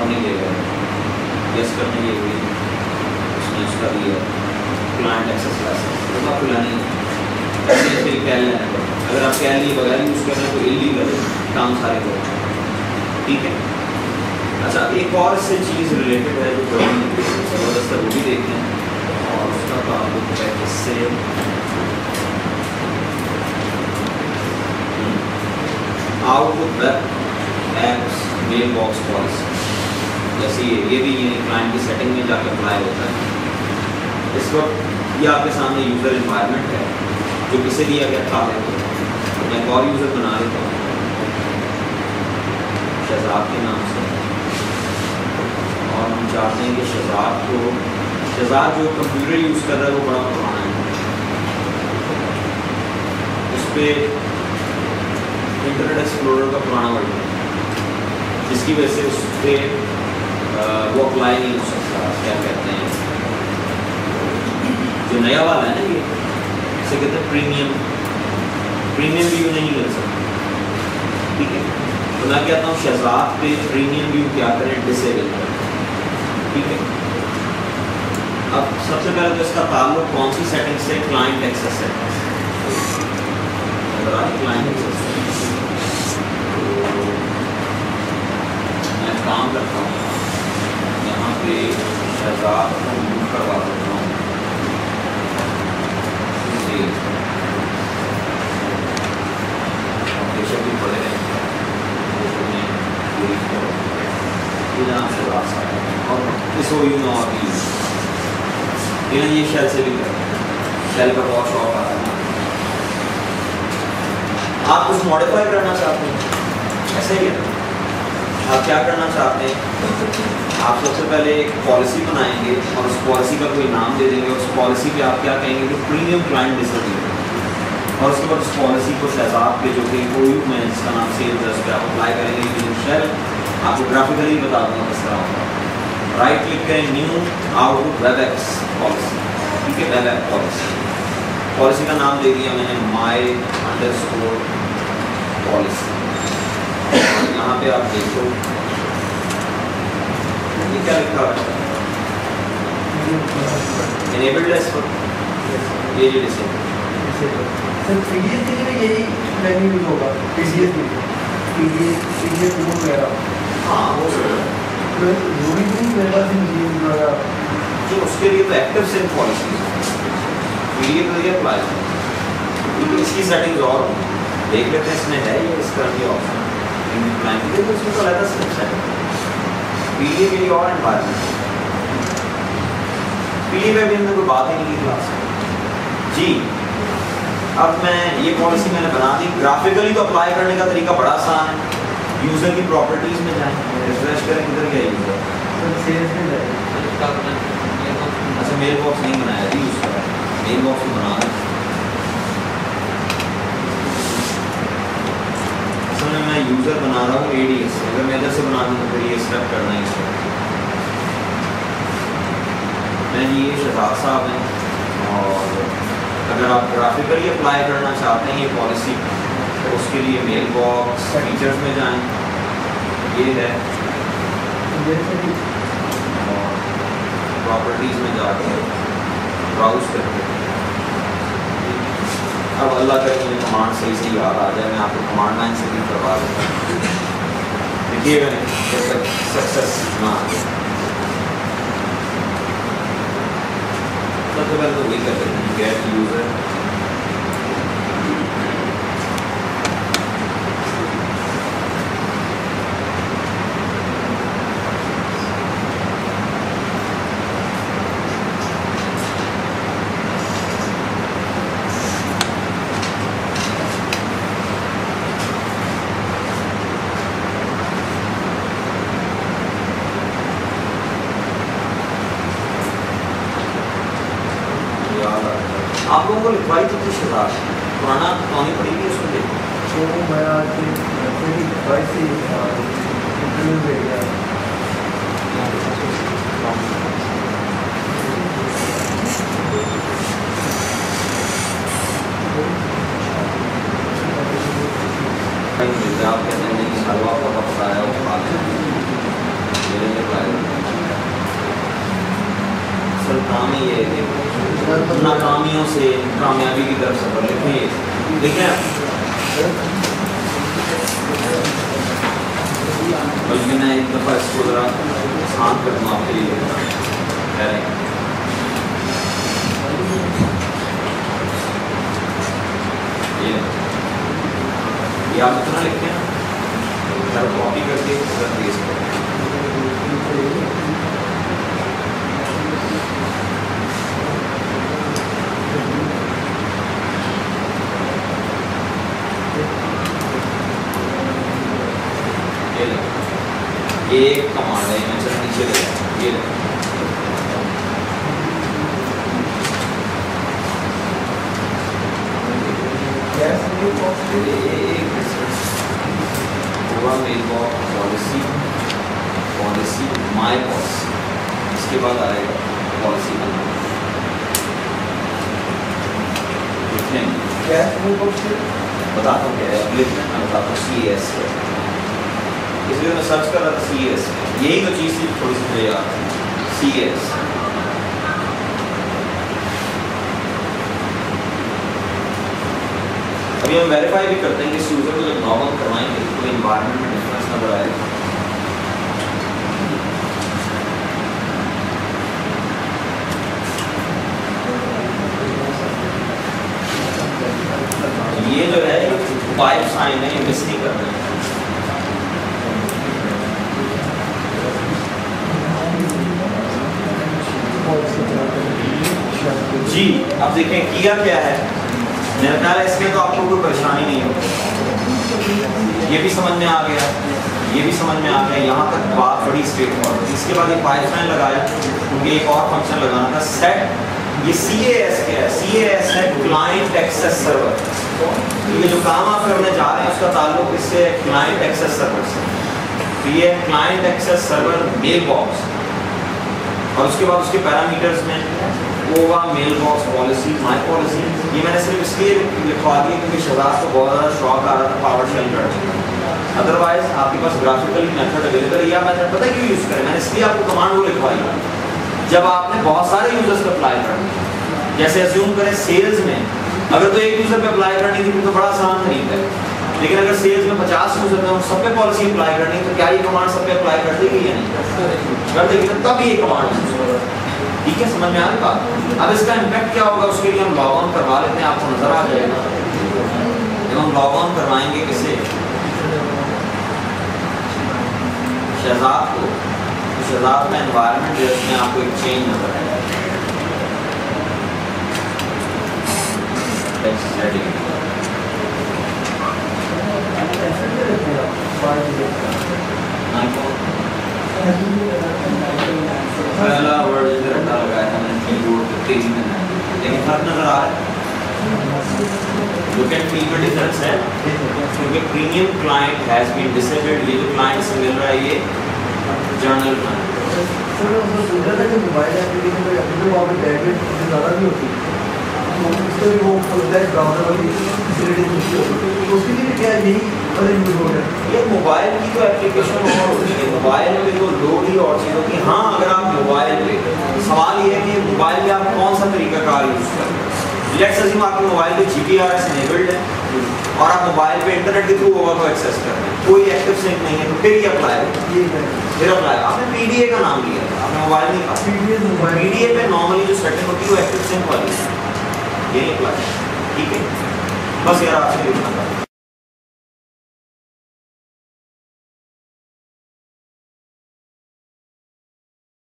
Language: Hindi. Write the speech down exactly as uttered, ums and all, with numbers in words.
और नहीं ले गए, गेस करने ये हुई उसने उसका दिया क्लाइंट एक्सेस लाइसेंस, तो आपको लानी है ऐसे ऐसे कह लेना है। अगर आप कह लिए बगैर यूज़ कर रहे हैं तो इलीगल काम सारे हो, ठीक है। अच्छा, एक और से चीज़ रिलेटेड है जो बड़ी ज़बरदस्त है, वो भी देखते हैं और उसका ताल्लुक है किससे, Outlook web apps mailbox policy, जैसे ये ये भी ये क्लाइंट की सेटिंग में जाकर अप्लाई होता है। इस वक्त ये आपके सामने यूज़र इन्वायरमेंट है जो किसे दिया गया था, मैं एक और यूज़र बना लेता हूँ शहजाद के नाम से, और हम चाहते हैं कि शहजाद को शहजाद जो कंप्यूटर यूज़ कर रहा है वो बड़ा पुराना है, उस पर इंटरनेट एक्सप्लोरर का पुराना वर्जन है जिसकी वजह से उस पर वो अप्लाई नहीं हो सकता। क्या कहते हैं जो नया वाला है ना, ये इसे कहते हैं प्रीमियम, प्रीमियम व्यू नहीं मिल सकता, ठीक है। तो मैं कहता हूँ शहजाद पे प्रीमियम व्यू क्या करें, डिसेबल करें, ठीक है। अब सबसे पहले तो इसका ताल्लुक कौन सी सेटिंग से, client access setting, client access. मैं काम करता हूँ यहाँ पे शहजाद को मूव करवा देता हूँ, बेशक भी पड़े हैं और इस हो यू नो अभी ये शेल से भी करते हैं, शेल का बहुत शौक आता है। आप कुछ मॉडिफाई करना चाहते हैं, ऐसे ही है, आप क्या करना चाहते हैं, आप सबसे पहले एक पॉलिसी बनाएंगे और उस पॉलिसी का कोई नाम दे देंगे, उस पॉलिसी पे आप क्या कहेंगे कि प्रीमियम क्लाइंट डिसेबल, और उसके बाद उस पॉलिसी को शहजाद पे जो कि ओ यू में जिसका नाम सेल्स है उस पर आप अप्लाई करेंगे यूजिंग शेल। आपको ग्राफिकली बता दूँगा किस तरह होगा। राइट क्लिक करें, new Outlook web apps policy, ठीक है, वेब ऐप पॉलिसी, पॉलिसी का नाम दे दिया मैंने माई अंडर स्कोर पॉलिसी। यहाँ पे आप देखो ये क्या लिखा है, इनेबल्ड है इसको, ये ये डिसेबल। सर पीडीएफ के लिए यही मेन्यू यूज होगा, पीडीएफ में पीडीएफ पीडीएफ रिमूव वगैरह, हाँ वो वो भी नहीं मेरे पास नहीं वगैरह, जो उसके लिए तो एक्टिव सिंक पॉलिसी पीडीएफ के लिए अप्लाई है, क्योंकि इसकी सेटिंग्स और देख लेते हैं इसमें है ये इस तरह की ऑप्शन प्लान के लिए, तो इसमें तो अलग से सेटिंग पीडीएफ के लिए और एनवायरमेंट, पीडीएफ में हमने कोई बात ही नहीं की क्लास जी। अब मैं ये पॉलिसी मैंने बना दी, ग्राफिकली तो अप्लाई करने का तरीका बड़ा आसान है, यूज़र की प्रॉपर्टीज़ में जाएं, रिफ्रेश करें, किधर गया यूज़र, अच्छा मेल बॉक्स नहीं बनाया थी यूज़ करा, मेल बॉक्स बना दें। असल में मैं यूज़र बना रहा हूँ एडीएस, अगर मैं इधर से बना दूँ तो फिर ये स्टेप करना ही है। मैं ये शहजाद साहब हैं, और अगर आप ग्राफिकली अप्लाई करना चाहते हैं ये पॉलिसी तो उसके लिए मेल बॉक्स फीचर्स में जाएं, ये है, और प्रॉपर्टीज़ में जाकर ब्राउज करके, अब अल्लाह करे मुझे कमांड सही से याद आ जाए, मैं आपको कमांड लाइन से भी करवा दूँगा, देखिएगा नहीं जब तक सक्सेस ना आ जाए। सबसे पहले तो वही करते हैं गेट यूज़र, आप लोगों को लिखवाई तो कुछ शहजाद पुराना कहानी पड़ेगी उसको देखो, तो मैं आज लिखवाई थी इंटरव्यू दे गया, आप कहते हैं कि हलवा पका पकाया वो खा लें, नाकामियों से कामयाबी की तरफ सफर लिखें देखें। बल्कि मैं एक दफ़ा इसको ज़रा आसान कर दूँ आपके लिए कह रहे हैं। ये ये आप इतना लिखते हैं ना, कॉपी करके पेस्ट करें। ये एक कमांड है, मैं चलो नीचे ले जाऊँ। ये हुआ mailbox policy policy my policy, इसके बाद आएगा पॉलिसी बनना। बताता हूँ क्या है, लिख लेना, बताता हूँ सी एस है, इसलिए मैं सर्च कर रहा था सी एस, यही तो चीज़ थी थोड़ी सी मुझे याद सी एस। अभी हम वेरीफाई भी करते हैं कि इस यूज़र को जब लॉग ऑन करवाएंगे तो एनवायरनमेंट में डिफरेंस नजर आएगा। ये जो है पाइप साइन है, ये मिस नहीं करना है। जी अब देखें किया क्या है, मेरा ख्याल है इसमें तो आपको कोई परेशानी नहीं होगी। ये भी समझ में आ गया, ये भी समझ में आ गया, यहाँ तक बात बड़ी स्ट्रेट फॉरवर्ड। इसके बाद ये पाइपलाइन लगाया क्योंकि एक और फंक्शन लगाना था सेट। ये सी ए एस क्या है, सी ए एस है क्लाइंट एक्सेस सर्वर। तो ये जो काम आप करने जा रहे हैं उसका ताल्लुक इससे क्लाइंट एक्सेस सर्वर से। तो ये client access server mailbox, और उसके बाद उसके पैरामीटर्स में होगा mailbox policy my policy. ये मैंने सिर्फ इसलिए लिखवा दिया क्योंकि शहजाद को बहुत ज़्यादा शौक आ रहा था पावर शेल करने। अदरवाइज आपके पास ग्राफिकल मेथड अवेलेबल है, या मेथड पता है क्यों यूज़ करें, मैंने इसलिए आपको कमांड वो लिखवाई जब आपने बहुत सारे यूजर्स पे अप्लाई करना। जैसे अज्यूम करें सेल्स में अगर तो एक यूज़र पे अप्लाई करनी थी तो बड़ा आसान तरीका है, लेकिन अगर सेल्स में पचास यूज़र हैं सब पे पॉलिसी अप्लाई करनी है तो क्या ये कमांड सब पे अप्लाई कर देगी या नहीं कर देगी, तब ये कमांड। ठीक है, समझ में आ रही बात। अब इसका इम्पैक्ट क्या होगा उसके लिए हम लॉग ऑन करवा लेते हैं, आपको नजर आ जाएगा। जब हम लॉग ऑन करवाएंगे किसे शहजाद को, तो शहजाद का एनवायरनमेंट जो इसमें आपको एक चेंज नजर आएगा। पहला वर्ड इधर रट्टा लगाया था मैंने कीबोर्ड पे तेजी में, लेकिन फर्क नजर आ रहा है। लुक एट पी पे डिफरेंस है क्योंकि premium client has been disabled. ये जो क्लाइंट से मिल रहा है ये जर्नल क्लाइंट। सर वो दूसरा था कि मोबाइल एप्लीकेशन में अपने वहाँ पे बैटरी ज़्यादा भी होती है तो उससे भी वो खुलता है ब्राउज़र वाली फैसिलिटी होती है, तो उसके लिए क्या यही वाला यूज़ हो रहा है। ये मोबाइल की तो एप्लीकेशन और होती है, मोबाइल पे तो लोड ही और चीज़ होती है। हाँ अगर आप मोबाइल पे, सवाल ये है कि मोबाइल पे आप कौन सा तरीकाकार यूज़ करें। लेट्स अज्यूम आपके मोबाइल पे G P R S enabled है और आप मोबाइल पे इंटरनेट के थ्रू होगा को एक्सेस कर रहे हैं, कोई एक्टिव सिंक नहीं है, तो फिर ये अप्लाई होगा। फिर अप्लाई आपने पी डी ए का नाम लिया, आपने मोबाइल नहीं कहा। पी डी ए पे नॉर्मली जो सेटिंग होती है वो एक्टिव सिंक वाली है, यही अप्लाई। ठीक है, बस यार आपसे